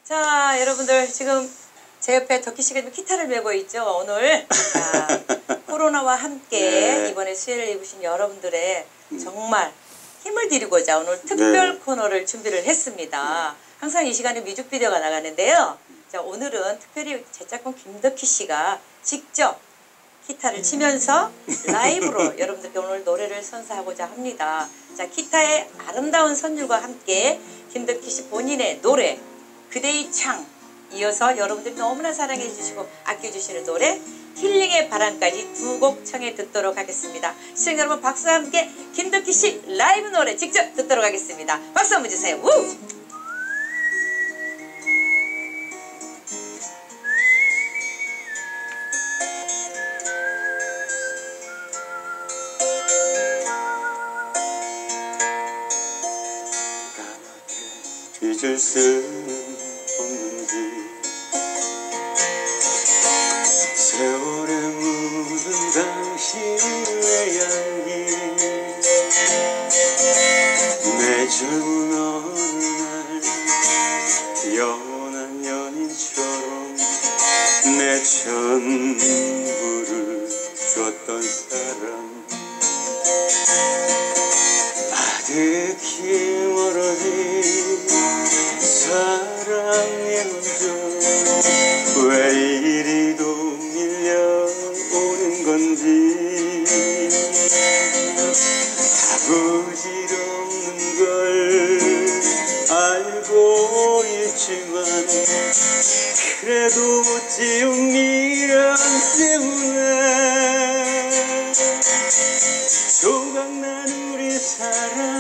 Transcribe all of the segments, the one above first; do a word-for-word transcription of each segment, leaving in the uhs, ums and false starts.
자, 여러분들 지금 제 옆에 덕희 씨가 기타를 메고 있죠. 오늘 자, 코로나와 함께 네. 이번에 수혜를 입으신 여러분들의 정말 힘을 드리고자 오늘 특별 네. 코너를 준비를 했습니다. 항상 이 시간에 뮤직비디오가 나가는데요. 자, 오늘은 특별히 제 짝꿍 김덕희 씨가 직접 기타를 치면서 라이브로 여러분들께 오늘 노래를 선사하고자 합니다. 자, 기타의 아름다운 선율과 함께 김덕희 씨 본인의 노래 그대의 창, 이어서 여러분들이 너무나 사랑해 주시고 아껴주시는 노래 힐링의 바람까지 두 곡 청해 듣도록 하겠습니다. 시청자 여러분 박수와 함께 김덕희 씨 라이브 노래 직접 듣도록 하겠습니다. 박수 한번 주세요. 우! 잊을 수는 없는지 세월에 묻은 당신의 향기 내 젊은 어느 날 영원한 연인처럼 내 전부를 줬던 사람 아득히 멀어진 사랑의 흔적 왜 이리도 밀려오는 건지 다 부질없는 걸 알고 있지만 그래도 못 지운 미련 때문에 조각난 우리 사랑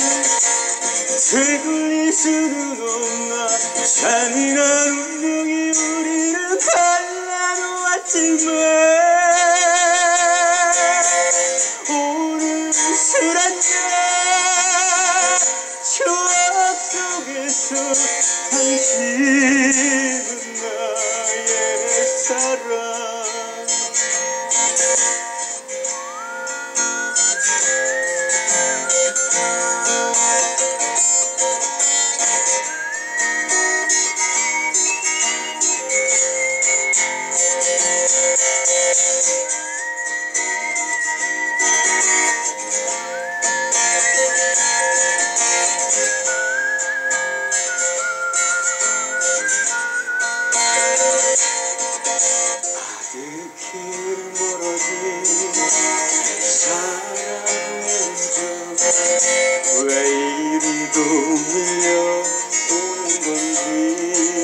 되돌릴 수는 없나 잔인한 운명이 우리를 갈라놓았지만 오늘 술 한잔 추억 속에서 당신은 나의 사랑 왜 이리도 밀려오는 건지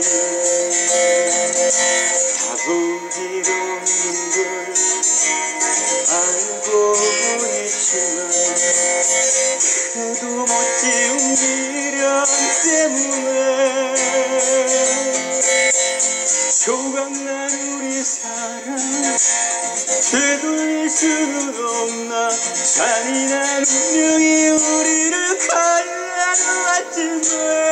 다 부질없는 걸 알고 있지만 그래도 못 지운 미련 때문에 조각난 우리 사랑 되돌릴 수는 없나 잔인한 운명이 우리를 갈라놓았지만